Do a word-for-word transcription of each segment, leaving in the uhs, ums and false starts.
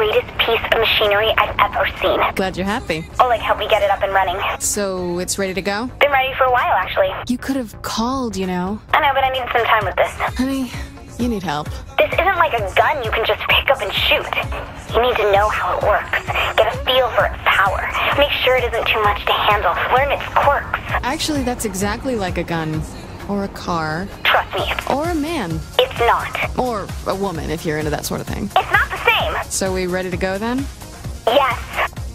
greatest piece of machinery I've ever seen. Glad you're happy. Oleg helped me get it up and running. So it's ready to go? Been ready for a while, actually. You could have called, you know. I know, but I need some time with this. Honey, you need help. This isn't like a gun you can just pick up and shoot. You need to know how it works, get a feel for its power, make sure it isn't too much to handle, learn its quirks. Actually, that's exactly like a gun. Or a car. Trust me, it's... Or a man. It's not. Or a woman, if you're into that sort of thing. It's not the same. So we ready to go then? Yes.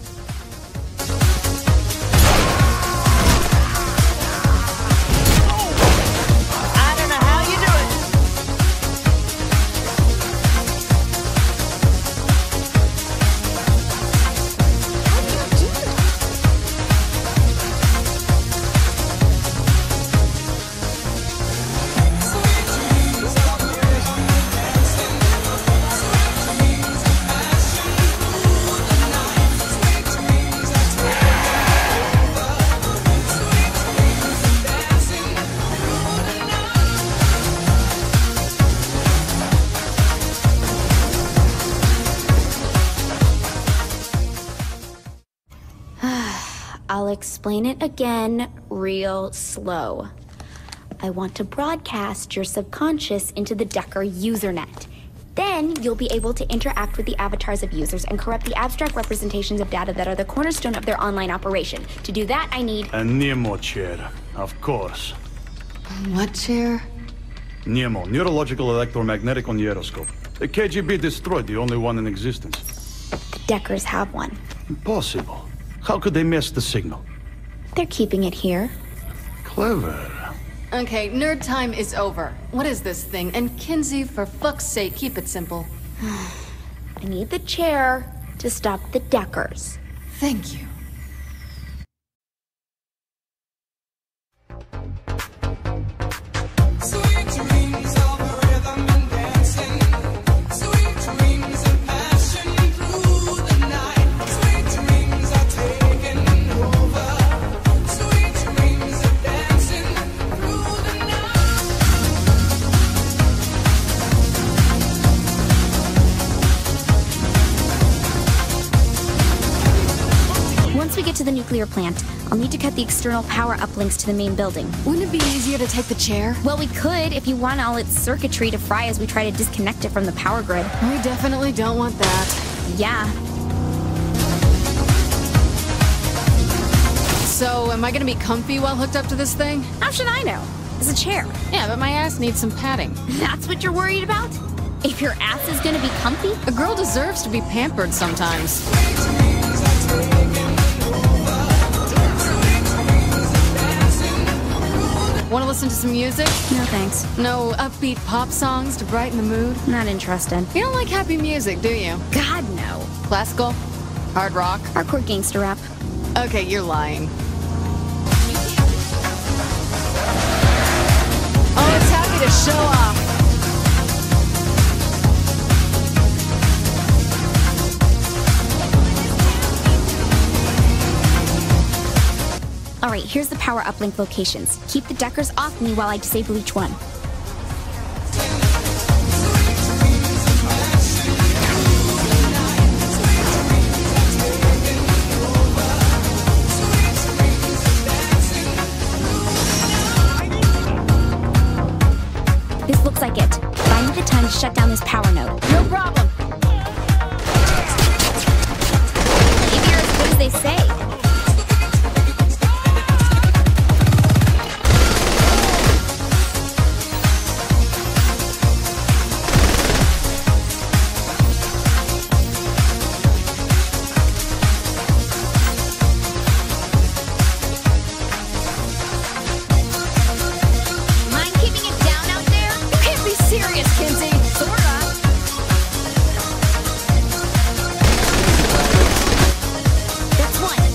I'll explain it again real slow. I want to broadcast your subconscious into the Decker usernet. Then you'll be able to interact with the avatars of users and corrupt the abstract representations of data that are the cornerstone of their online operation. To do that, I need... A Nemo chair, of course. What chair? Nemo, neurological electromagnetic onieroscope. The K G B destroyed the only one in existence. The Deckers have one. Impossible. How could they miss the signal? They're keeping it here. Clever. Okay, nerd time is over. What is this thing? And Kinzie, for fuck's sake, keep it simple. I need the chair to stop the Deckers. Thank you. Once we get to the nuclear plant, I'll need to cut the external power uplinks to the main building. Wouldn't it be easier to take the chair? Well, we could if you want all its circuitry to fry as we try to disconnect it from the power grid. We definitely don't want that. Yeah. So, am I gonna be comfy while hooked up to this thing? How should I know? It's a chair. Yeah, but my ass needs some padding. That's what you're worried about? If your ass is gonna be comfy? A girl deserves to be pampered sometimes. Want to listen to some music? No thanks. No upbeat pop songs to brighten the mood? Not interested. You don't like happy music, do you? God, no. Classical? Hard rock? Hardcore gangster rap. Okay, you're lying. Oh, it's happy to show off. All right, here's the power uplink locations. Keep the Deckers off me while I disable each one. This looks like it. Find me the time to shut down this power node. No problem. Maybe you're as good as they say. Mind keeping it down out there? You can't be serious, Kinzie. Sorta. That's one.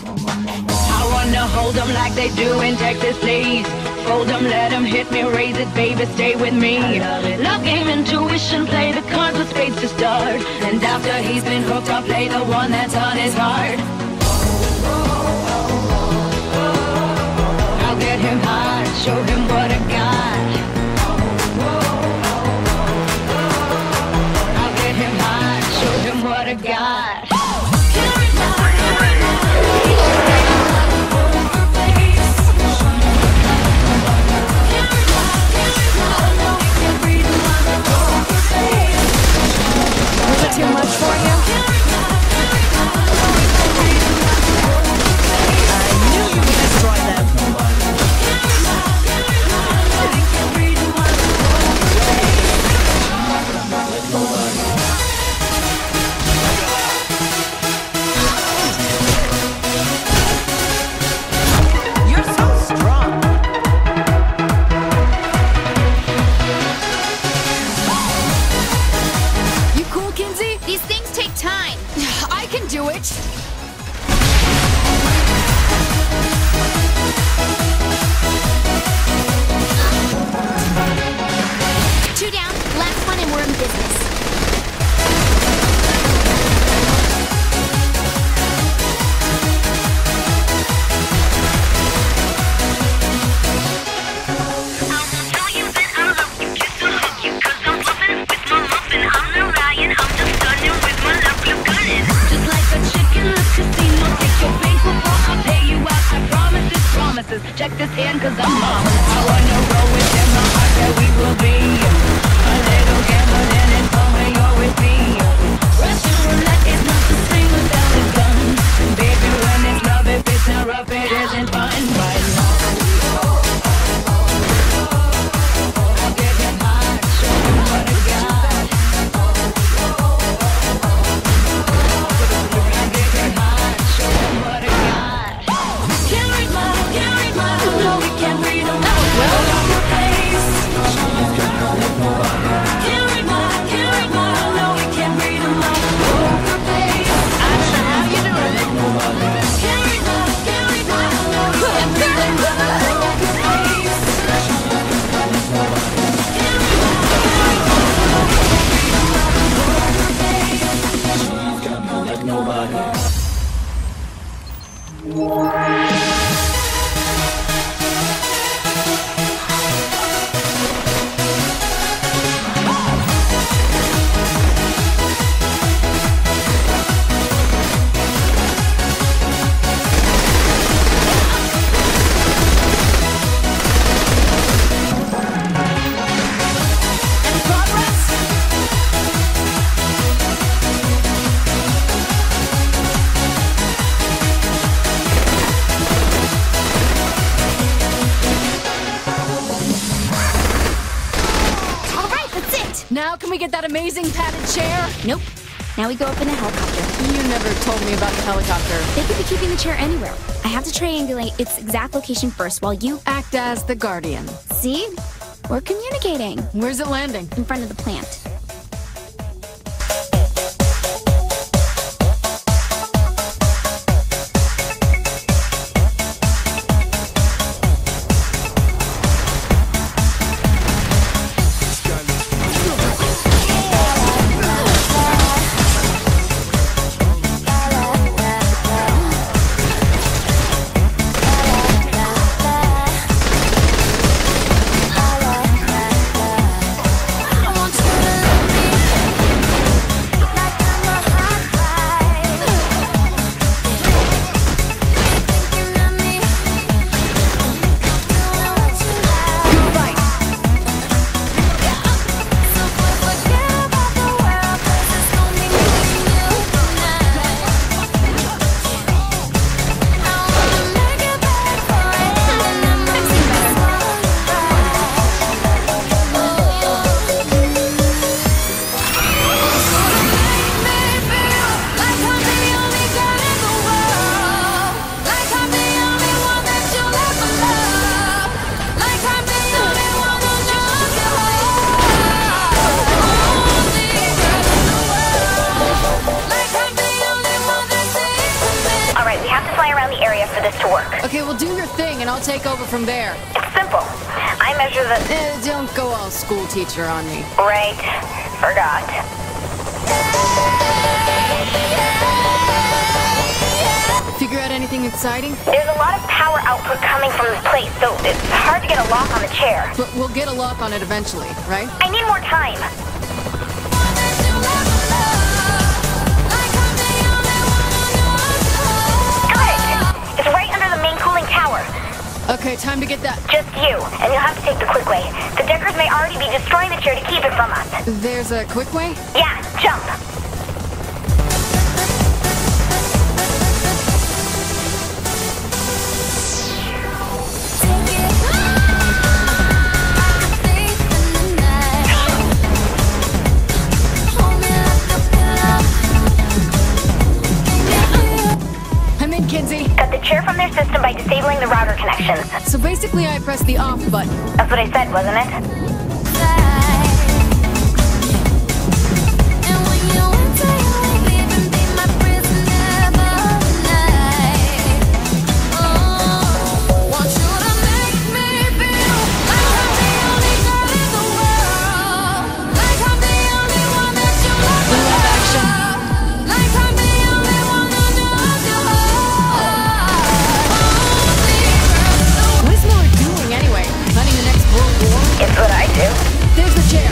I wanna hold them like they do in Texas, please. Fold them, let them hit me, raise it, baby, stay with me. Love game, intuition, play the cards with spades to start. And after he's been hooked, I'll play the one that's on his heart. I'll get him high, show him what I got. I'll get him high, show him what I got. Was it too much for you? I knew you would destroy them. You're so strong. You cool, Kinsey? These things take time. I can do it. Two down, last one, and we're in business. Check this in, cause I'm mom. I wanna roll with them, my heart where we will be. A little gambling and fun when you're with me. Russian roulette is not the same without a gun. Baby, when it's love, if it's not rough, it isn't fun. Right now. I'll get him high, show him what I got. I'll get him high, show him what I got. Can't read my, can't read my, no, we can't read them out. Well, on your face. Can't read my, can't read my, no, we can't read them out. Poker face. I don't know how you do it. Can't read my, can't read my, no, we can't read them out. Poker face. Can't read my, can't read my, no, we can't read them out. Poker face. Got me like nobody. Any progress? All right, that's it. Now can we get that amazing padded chair? Nope. Now we go up in a helicopter. You never told me about the helicopter. They could be keeping the chair anywhere. I have to triangulate its exact location first while you... Act as the guardian. See? We're communicating. Where's it landing? In front of the plant. I want you to to fly around the area for this to work. Okay, well, do your thing, and I'll take over from there. It's simple. I measure the... Eh, don't go all school teacher on me. Right. Forgot. Figure out anything exciting? There's a lot of power output coming from this place, so it's hard to get a lock on the chair. But we'll get a lock on it eventually, right? I need more time. Got it! It's right under the main cooling tower. Okay, time to get that. Just you, and you'll have to take the quick way. The Deckers may already be destroying the chair to keep it from us. There's a quick way? Yeah, jump. I'm in, Kinsey. Got the chair from their system by disabling the router connections. So basically, I press the off button. That's what I said, wasn't it? It's what I do. There's the chair.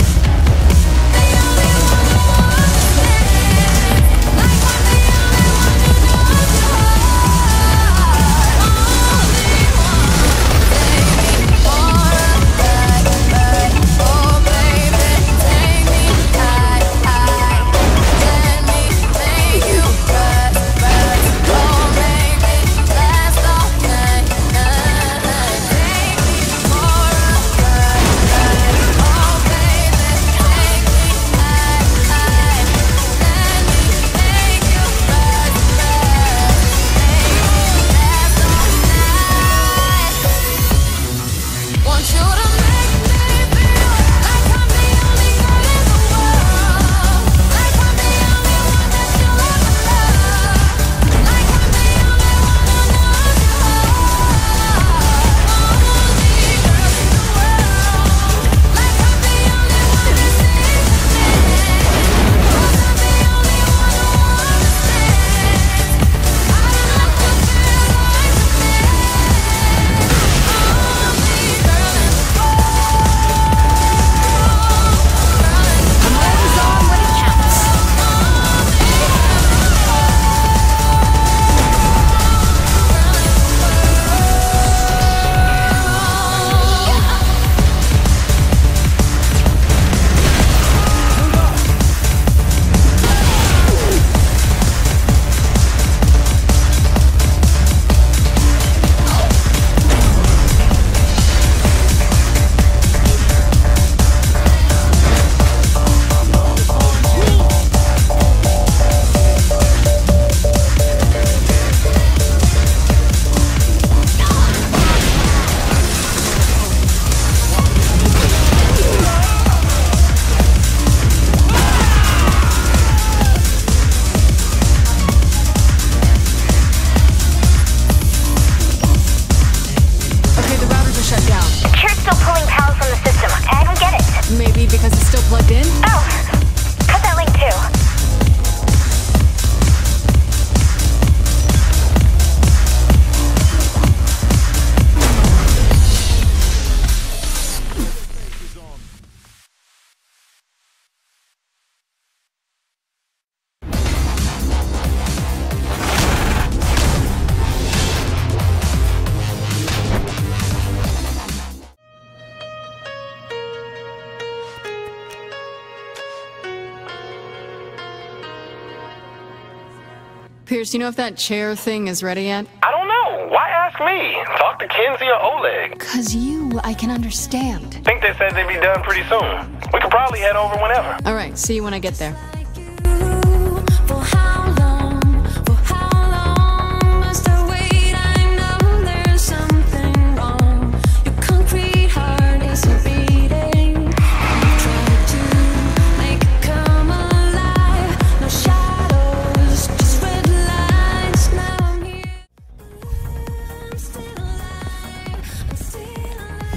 Pierce, you know if that chair thing is ready yet? I don't know. Why ask me? Talk to Kinsey or Oleg. Cause you, I can understand. Think they said they'd be done pretty soon. We could probably head over whenever. Alright, see you when I get there.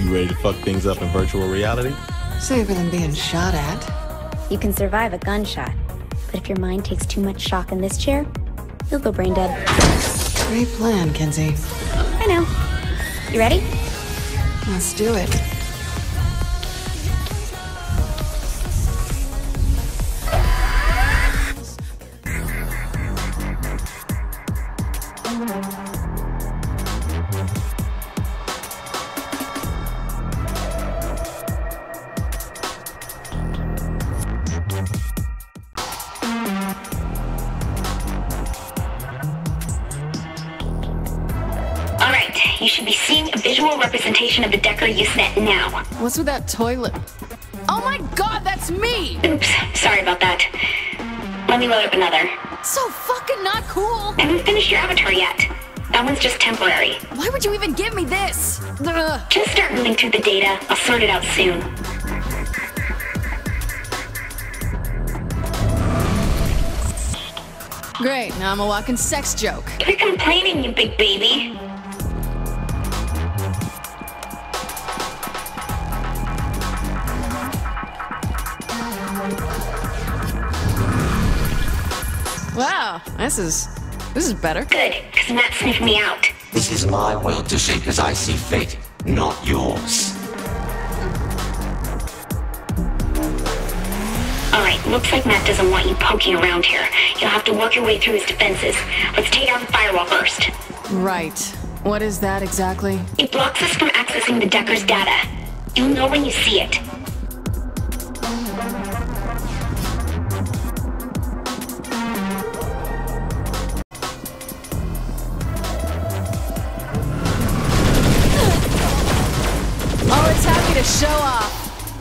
You ready to fuck things up in virtual reality? Safer than being shot at. You can survive a gunshot, but if your mind takes too much shock in this chair, you'll go brain dead. Great plan, Kinsey. I know. You ready? Let's do it. You should be seeing a visual representation of the Decker Usenet now. What's with that toilet? Oh my god, that's me! Oops, sorry about that. Let me load up another. So fucking not cool! I haven't finished your avatar yet. That one's just temporary. Why would you even give me this? Ugh. Just start moving through the data. I'll sort it out soon. Great, now I'm a walking sex joke. Quit complaining, you big baby. Wow, this is... this is better. Good, because Matt sniffed me out. This is my world to shape as I see fit, not yours. Alright, looks like Matt doesn't want you poking around here. You'll have to work your way through his defenses. Let's take out the firewall first. Right. What is that exactly? It blocks us from accessing the Decker's data. You'll know when you see it. Always happy to show off.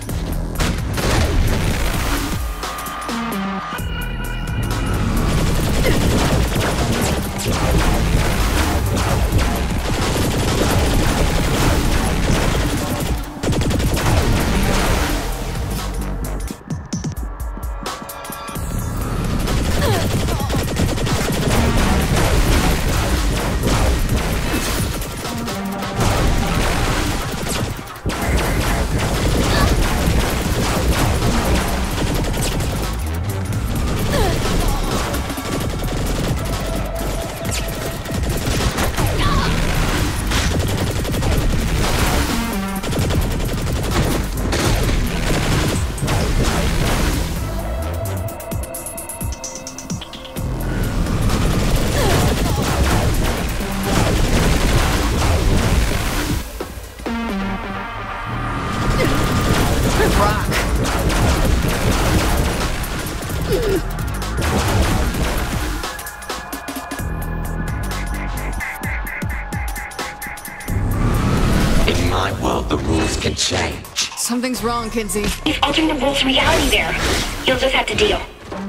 In my world, the rules can change. Something's wrong, Kinsey. He's altering the rules of reality there. You'll just have to deal.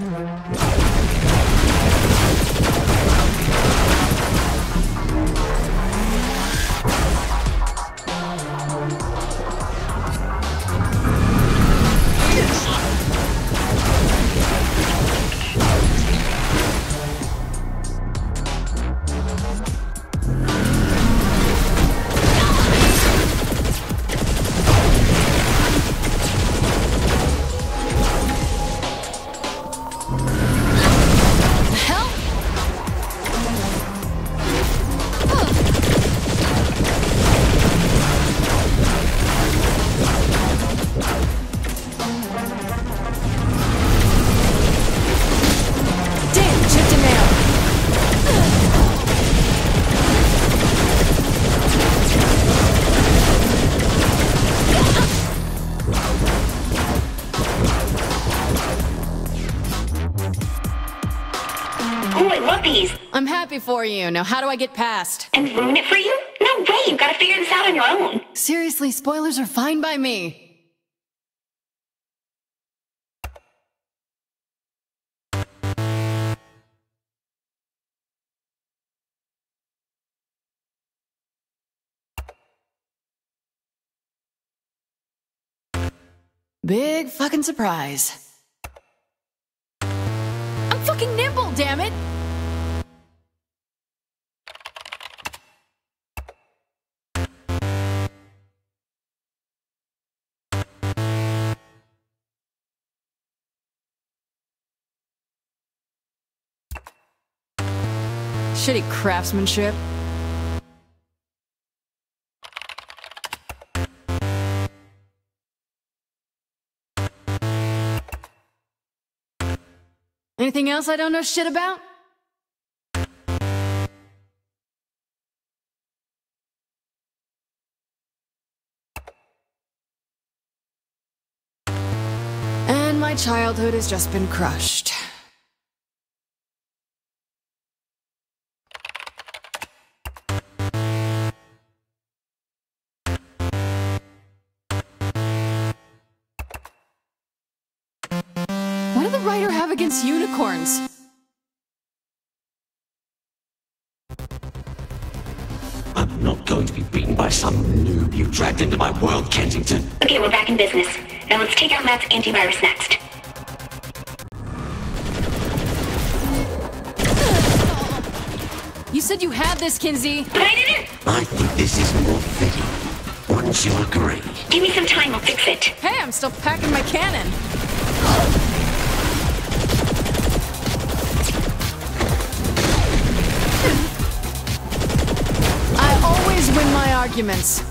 I'm happy for you. Now how do I get past? And ruin it for you? No way, you've got to figure this out on your own. Seriously, spoilers are fine by me. Big fucking surprise. I'm fucking nimble, damn it! shitty craftsmanship. Anything else I don't know shit about? And my childhood has just been crushed. What did the writer have against unicorns? I'm not going to be beaten by some noob you dragged into my world, Kensington. Okay, we're back in business. Now let's take out Matt's antivirus next. You said you had this, Kinsey! But I didn't! I think this is more fitting. Wouldn't you agree? Give me some time, I'll fix it. Hey, I'm still packing my cannon! I always win my arguments.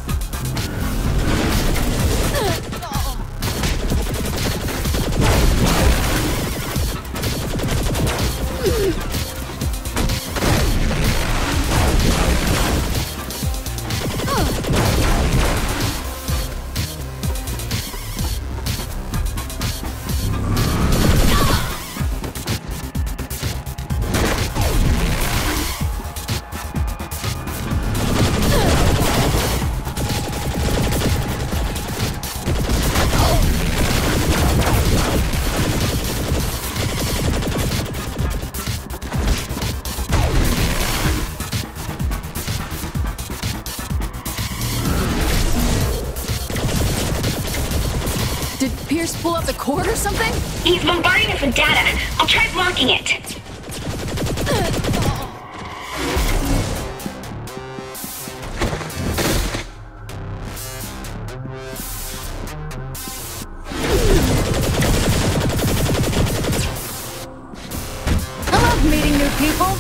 Did Pierce pull out the cord or something? He's bombarding us with data. I'll try blocking it. I love meeting new people.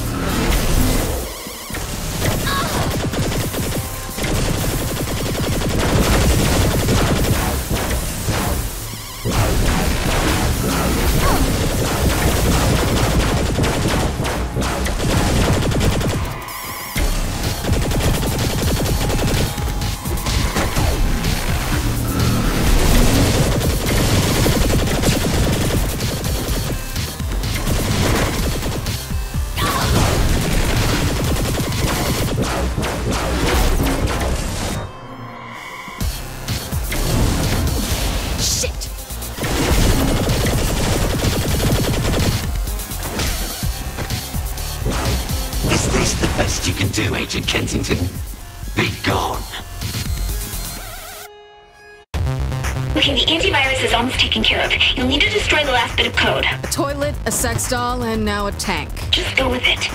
Best you can do, Agent Kensington. Be gone. Okay, the antivirus is almost taken care of. You'll need to destroy the last bit of code. A toilet, a sex doll, and now a tank. Just go with it.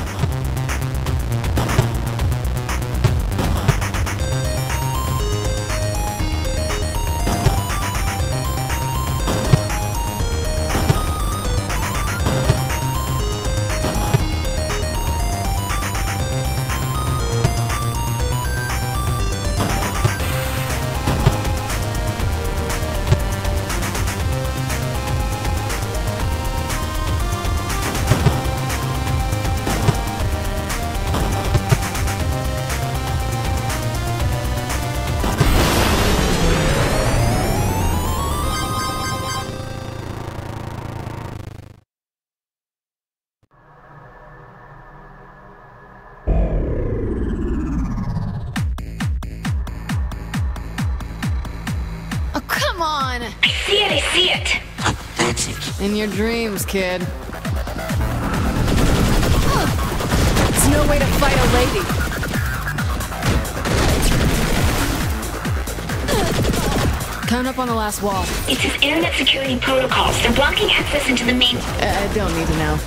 I see it, I see it. Pathetic. In your dreams, kid. It's no way to fight a lady. Count up on the last wall. It says internet security protocols. They're blocking access into the main... Uh, I don't need to know.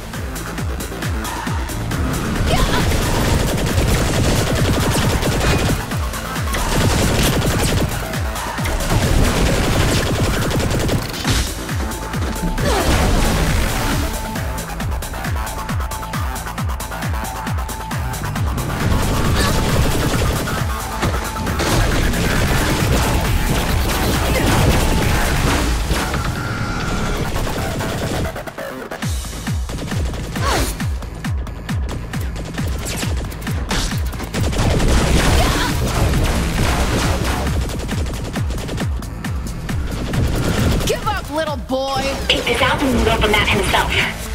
boy! Take this out and move over Matt himself.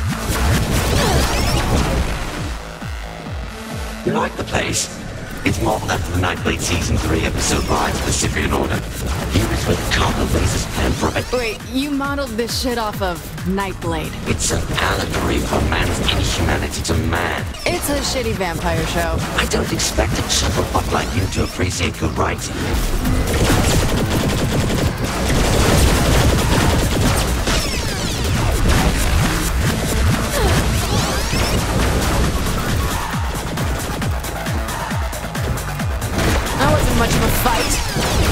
You like the place? It's modeled after the Nightblade Season three episode Rise of the Cyprian Order. Used with copper lasers and from it. Wait, you modeled this shit off of Nightblade. It's an allegory for man's inhumanity to man. It's a shitty vampire show. I don't expect a chucklefuck like you to appreciate good writing. That wasn't much of a fight.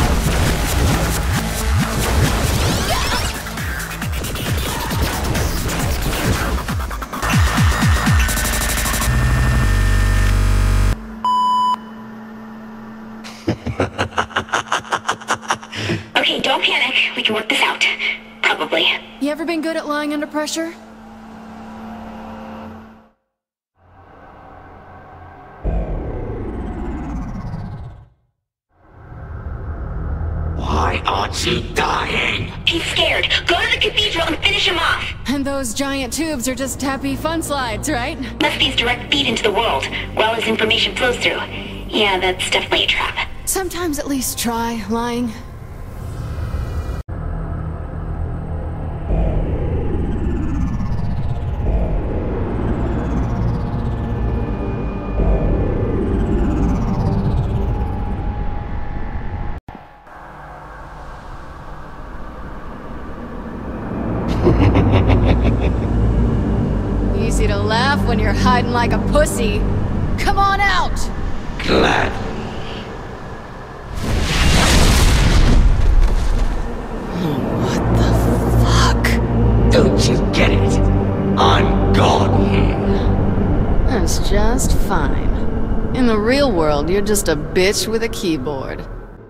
Okay, don't panic. We can work this out. Probably. You ever been good at lying under pressure? Why aren't you dying? He's scared. Go to the cathedral and finish him off. And those giant tubes are just happy fun slides, right? Must be his direct feed into the world, while his information flows through. Yeah, that's definitely a trap. Sometimes at least try lying. Easy to laugh when you're hiding like a pussy. Come on out! Glad. What the fuck? Don't you get it? I'm God here. That's just fine. In the real world, you're just a bitch with a keyboard.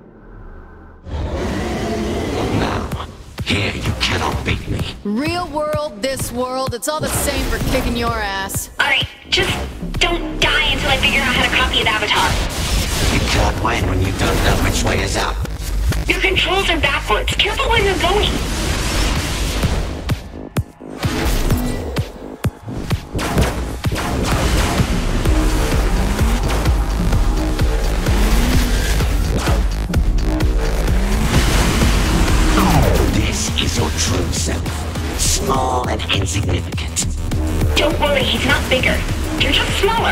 Now, here you cannot beat me. Real world, this world, it's all the same for kicking your ass. Alright, just don't die until I figure out how to copy the avatar. You can't win when you don't know which way is up. Your controls are backwards. Careful where you're going. This is your true self. Small and insignificant. Don't worry, he's not bigger. You're just smaller.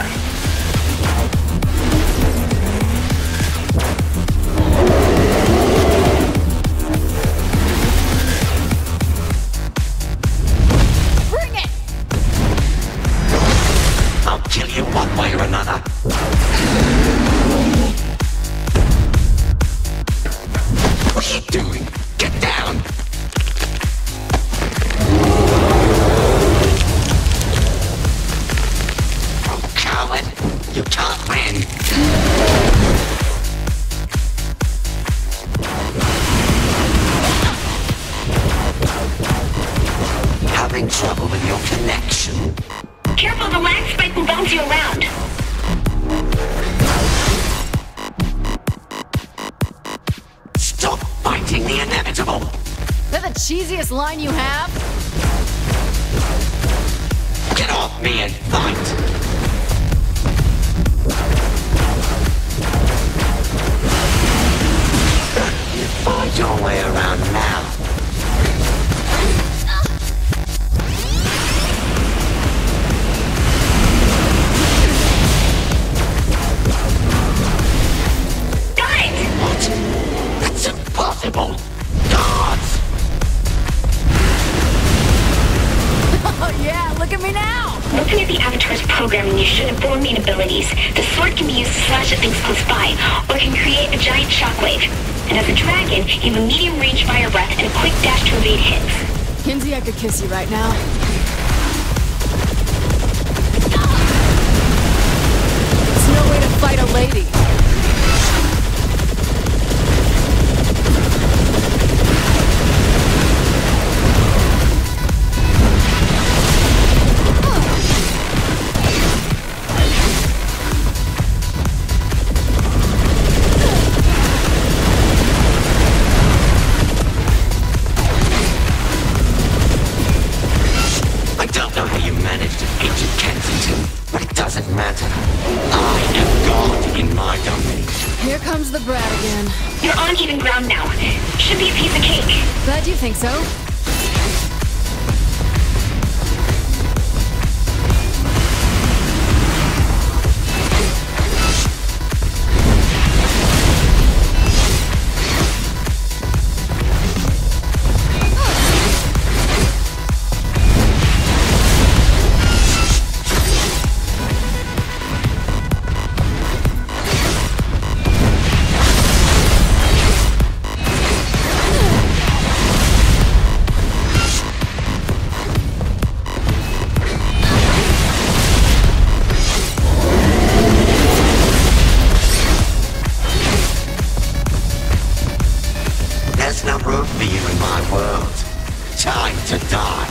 Bring it! I'll kill you one way or another. What are you doing? Get down! Oh, coward! You can't win! Having trouble with your connection? Careful, the lag spike will bounce you around. Stop fighting the inevitable! Is that the cheesiest line you have? Get off me and fight! Find your way around now. Got it! What? That's impossible! Gods! Oh yeah, look at me now! Looking at the Avatar's programming, you should have four main abilities. The sword can be used to slash at things close by, or it can create a giant shockwave. And as a dragon, you have a medium-range fire breath and a quick dash to evade hits. Kinsey, I could kiss you right now. It's no way to fight a lady. comes the brat again. You're on even ground now. Should be a piece of cake. Glad you think so. There's no room for you in my world. Time to die.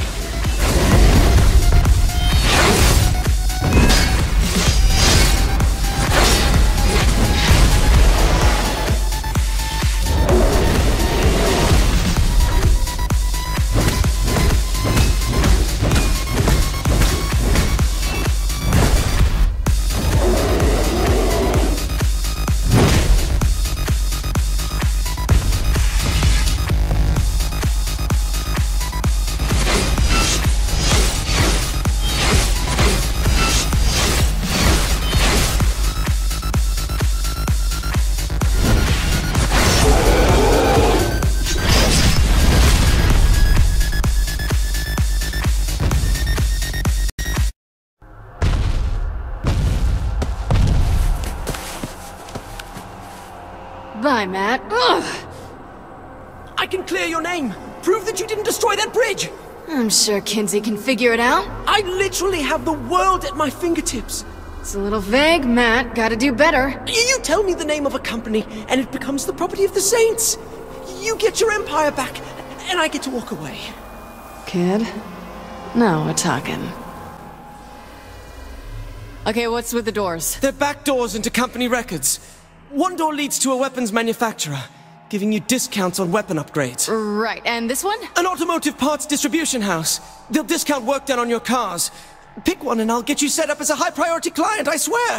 Bye, Matt. Ugh. I can clear your name. Prove that you didn't destroy that bridge. I'm sure Kinsey can figure it out. I literally have the world at my fingertips. It's a little vague, Matt. Gotta do better. You tell me the name of a company, and it becomes the property of the Saints. You get your empire back, and I get to walk away. Kid? Now we're talking. Okay, what's with the doors? They're back doors into company records. One door leads to a weapons manufacturer, giving you discounts on weapon upgrades. Right, and this one? An automotive parts distribution house. They'll discount work done on your cars. Pick one and I'll get you set up as a high-priority client, I swear!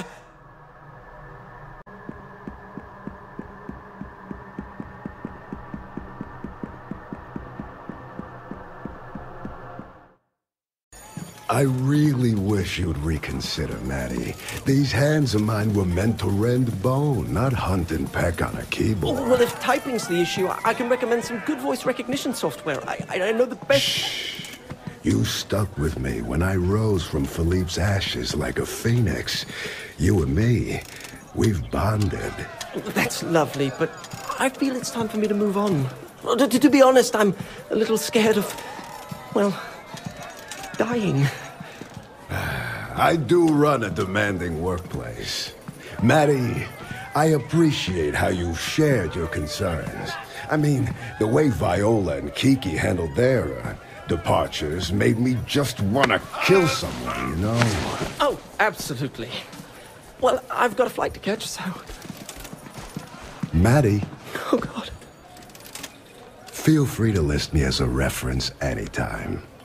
I really wish you'd reconsider, Maddie. These hands of mine were meant to rend bone, not hunt and peck on a keyboard. Well, if typing's the issue, I can recommend some good voice recognition software. I, I know the best... Shh. You stuck with me when I rose from Philippe's ashes like a phoenix. You and me, we've bonded. That's lovely, but I feel it's time for me to move on. To, to, to be honest, I'm a little scared of, well, dying. I do run a demanding workplace. Maddie, I appreciate how you shared your concerns. I mean, the way Viola and Kiki handled their uh, departures made me just want to kill someone, you know? Oh, absolutely. Well, I've got a flight to catch, so... Maddie. Oh, God. Feel free to list me as a reference anytime.